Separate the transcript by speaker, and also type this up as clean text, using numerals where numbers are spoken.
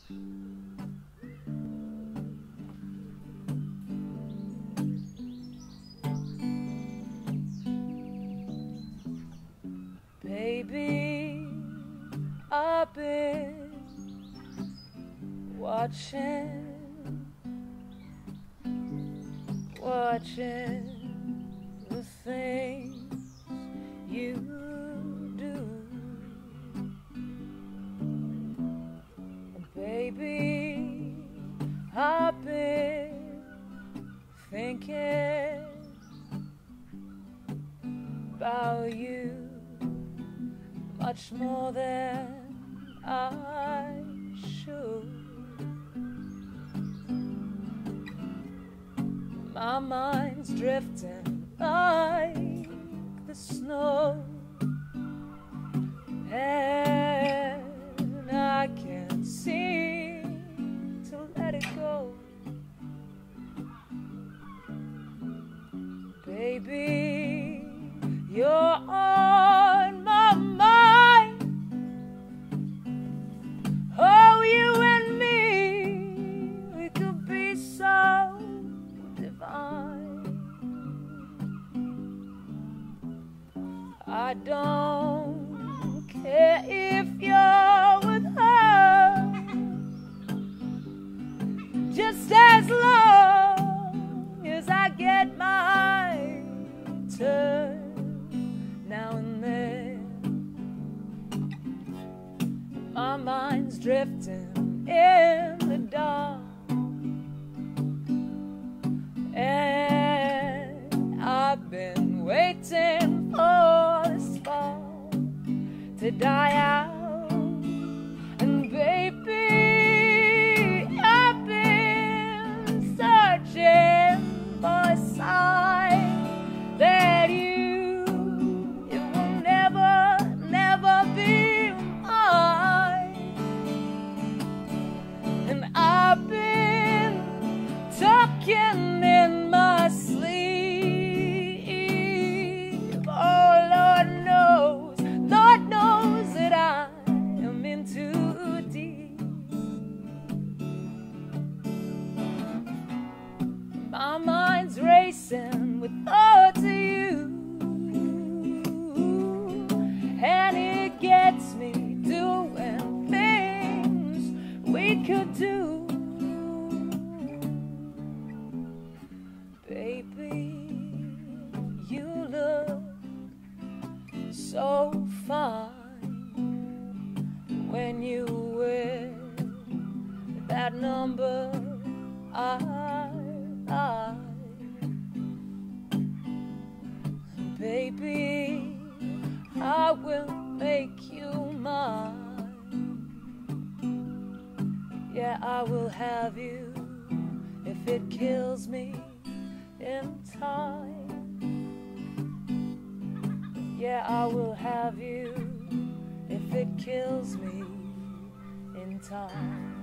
Speaker 1: Baby, I've been watching the things you do. Baby, I've been thinking about you much more than I should. My mind's drifting like the snow, and I can't seem to let it go. Baby, you're on my mind. Oh, you and me, we could be so divine. I don't care if you're with her, just as long as I get my turn now and then. My mind's drifting in the dark, and I've been waiting for the spark to die out. And baby, I've been searching for a sign that you will never, never be mine. And I've been talking in my sleep. Oh, Lord knows that I am in too deep. My mind's racing with thoughts of you, and it gets me doing things we could do. Baby, you look so fine when you wear that number I like. Baby, I will make you mine. Yeah, I will have you if it kills me in time. Yeah, I will have you if it kills me in time.